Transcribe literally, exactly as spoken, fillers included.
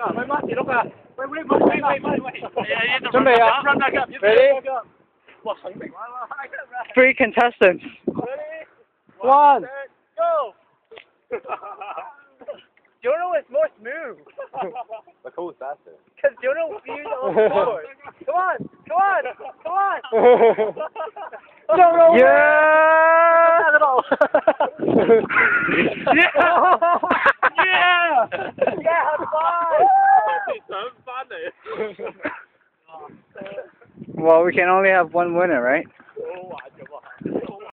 喂媽時碌啊！喂喂喂喂喂喂喂！ 準備啊 ！Ready? 哇！肯定。 Three contestants. Ready? One. Go! Jono is more smooth. But who's faster? Because Jono views all the board. Come on! Come on! Come on! Jono! Yeah! Not at all. Yeah! Yeah! Yeah! High five! Well, we can only have one winner, right?